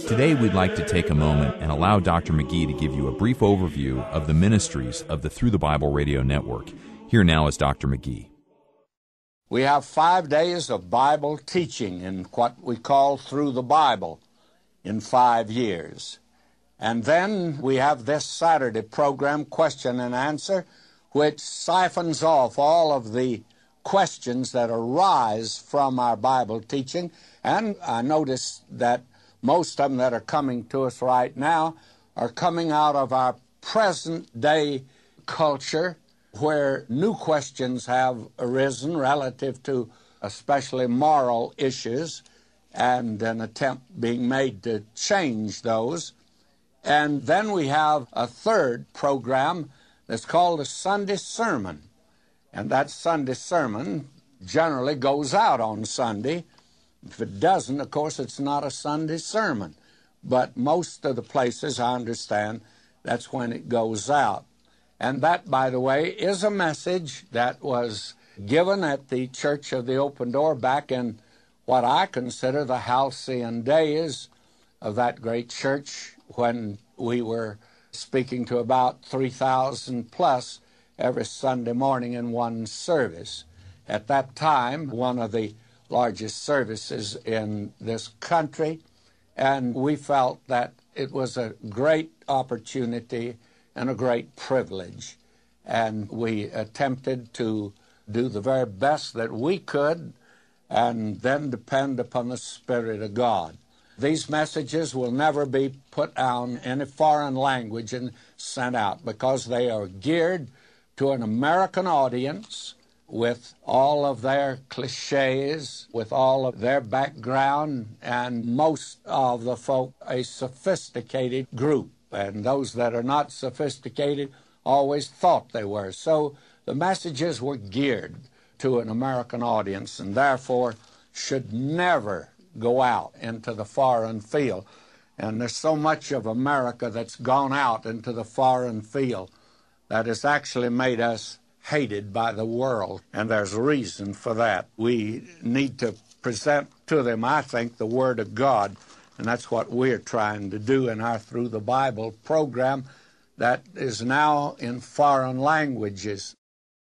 Today we'd like to take a moment and allow Dr. McGee to give you a brief overview of the ministries of the Through the Bible Radio Network. Here now is Dr. McGee. We have 5 days of Bible teaching in what we call Through the Bible in 5 years. And then we have this Saturday program, Question and Answer, which siphons off all of the questions that arise from our Bible teaching. And I notice that most of them that are coming to us right now are coming out of our present-day culture, where new questions have arisen relative to especially moral issues, and an attempt being made to change those. And then we have a third program that's called a Sunday Sermon. And that Sunday Sermon generally goes out on Sunday. If it doesn't, of course, it's not a Sunday sermon. But most of the places, I understand, that's when it goes out. And that, by the way, is a message that was given at the Church of the Open Door back in what I consider the halcyon days of that great church, when we were speaking to about 3,000 plus every Sunday morning in one service. At that time, one of the largest services in this country, and we felt that it was a great opportunity and a great privilege. And we attempted to do the very best that we could and then depend upon the Spirit of God. These messages will never be put down in a foreign language and sent out, because they are geared to an American audience with all of their cliches, with all of their background, and most of the folk a sophisticated group. And those that are not sophisticated always thought they were. So the messages were geared to an American audience, and therefore should never go out into the foreign field. And there's so much of America that's gone out into the foreign field that has actually made us hated by the world, and there's reason for that. We need to present to them, I think, the Word of God, and that's what we're trying to do in our Through the Bible program that is now in foreign languages.